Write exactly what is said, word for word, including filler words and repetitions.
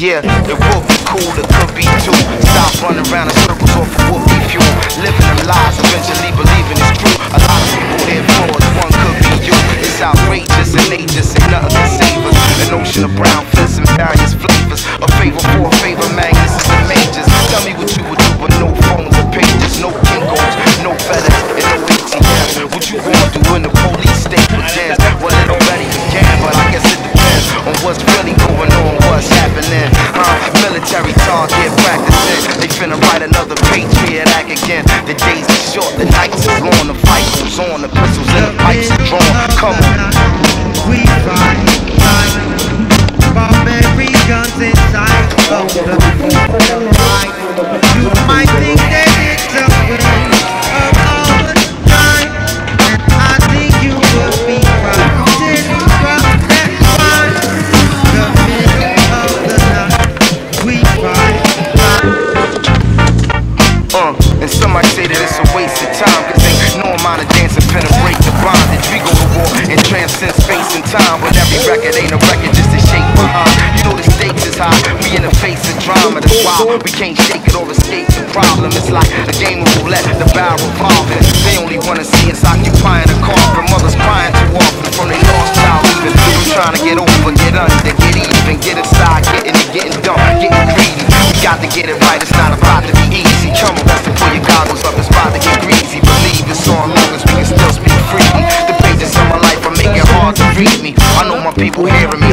Yeah, it would be cool, it could be too. Stop running around in circles off of what we fuel. Living them lies, eventually believing it's true. A lot of people here frauds, one could be you. It's outrageous and ages, ain't nothing can save us. An ocean of brown fists and various flavors. A favor for a favor, magnets and majors. Tell me what you would do with no phones or pages, no Kingos, no FedEx, and no A T M. What you gonna do when the police state with jams? Well, it already began, but I guess it depends on what's really going on, what's happening. Uh, military target practicing. They finna write another Patriot Act again. The days are short, the nights is long, the fight goes on, the pistols and the pipes are drawn. Come on. We fight, fight, barbaric guns inside of the fight. You might think that it's a way of all the time, and I think you would be right. Didn't cross that line. The middle of the night, we fight, fight. Uh, and some might say that it's a waste of time, cause ain't no amount of dancing finna break the bondage. We go to war and transcend space and time, but every record ain't a record, just a shape behind. You know the stakes is high, we in the face of drama. That's why we can't shake it or escape the problem. It's like a game of roulette, the barrel revolving. They only wanna see us occupying a coffin. Mothers crying too often from their lost child leaving. We're trying to get over, get under, get even, get inside, getting it, getting dumb, getting greedy. We got to get it right, it's not about to be easy. Come on, pull your goggles up, it's about to get greasy. Believe it's on long as we can still speak freely. The pages of my life are making it hard to read me. I know my people hearing me.